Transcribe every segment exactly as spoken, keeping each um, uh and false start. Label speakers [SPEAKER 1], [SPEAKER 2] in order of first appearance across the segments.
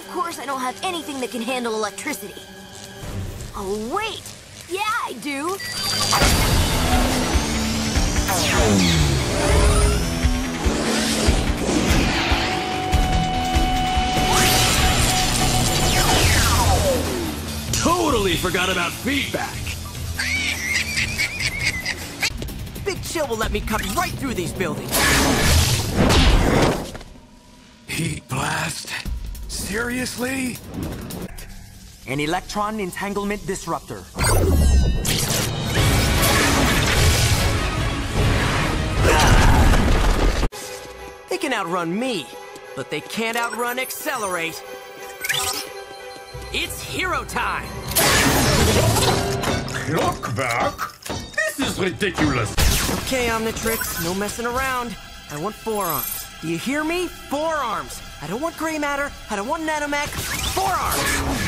[SPEAKER 1] of course, I don't have anything that can handle electricity. Oh, wait! Yeah, I do!
[SPEAKER 2] Totally forgot about feedback!
[SPEAKER 3] Big Chill will let me cut right through these buildings.
[SPEAKER 4] Heat blast? Seriously?
[SPEAKER 3] An electron entanglement disruptor. They can outrun me, but they can't outrun Accelerate. It's hero time!
[SPEAKER 4] Clockback? This is ridiculous!
[SPEAKER 3] Okay, Omnitrix, no messing around. I want forearms. Do you hear me? Forearms! I don't want gray matter, I don't want nanomech. Forearms!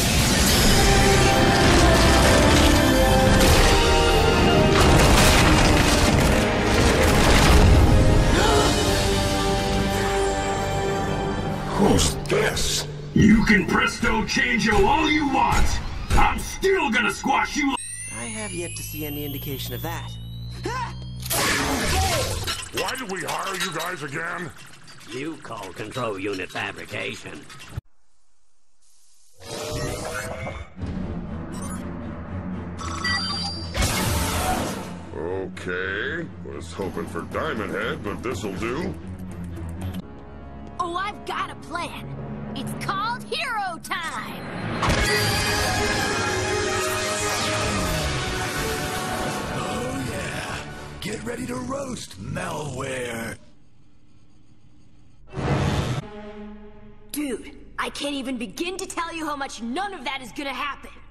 [SPEAKER 5] Who's this? You can presto changeo all you want! I'm still gonna squash you!
[SPEAKER 3] I have yet to see any indication of that.
[SPEAKER 6] Why did we hire you guys again?
[SPEAKER 7] You call control unit fabrication.
[SPEAKER 6] Okay, was hoping for Diamond Head, but this'll do.
[SPEAKER 1] Oh, I've got a plan. It's called Hero Time!
[SPEAKER 4] Oh yeah, get ready to roast, malware.
[SPEAKER 1] Dude, I can't even begin to tell you how much none of that is gonna happen.